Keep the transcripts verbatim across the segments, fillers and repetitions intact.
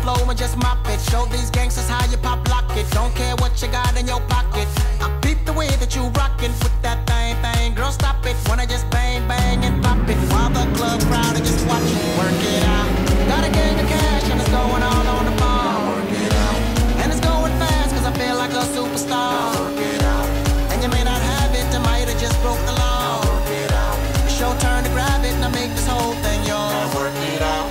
flow and just mop it. Show these gangsters how you pop lock it. Don't care what you got in your pocket. I peep the way that you rockin' with that thing, thing. Girl, stop it. Wanna just bang, bang and pop it. While the club crowd are just watching. Work it out. Got a gang of cash and it's going on on the bar. Work it out. And it's going fast cause I feel like a superstar. Work it out. And you may not have it, I might have just broke the law. Work it out. It's your turn to grab it and I make this whole thing yours. Work it out.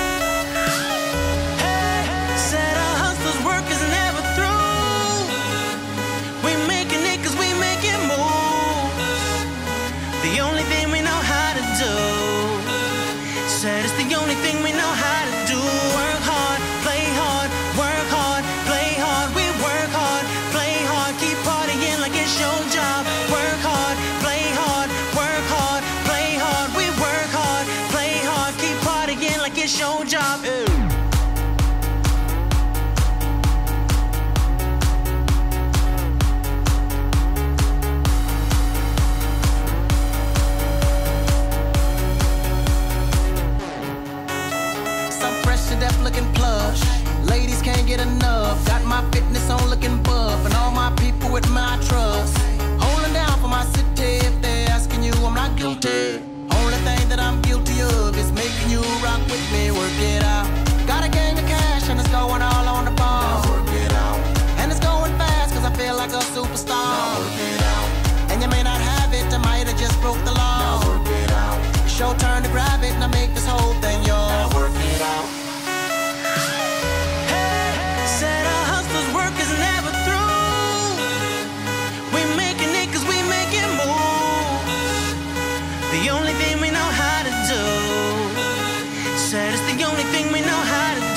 The only thing we know how to do. Said it's the only thing we know how to do. Work hard, play hard, work hard, play hard. We work hard, play hard, keep partying like it's your job. Work hard, play hard, work hard, play hard. We work hard, play hard, keep partying like it's your job. Ew. Deaf looking plush, ladies can't get enough. Got my fitness on looking buff, and all my people with my trust. Holding down for my city. If they're asking you, I'm not guilty. Only thing that I'm guilty of is making you rock with me. Work it out. Got a gang of cash and it's going all on the bar. Work it out. And it's going fast cause I feel like a superstar. Work it out. And you may not have it, I might have just broke the law. Work it out. It's your turn to grab it and I make this whole thing yours. Now work it out. The only thing we know how to do. Said it's the only thing we know how to do.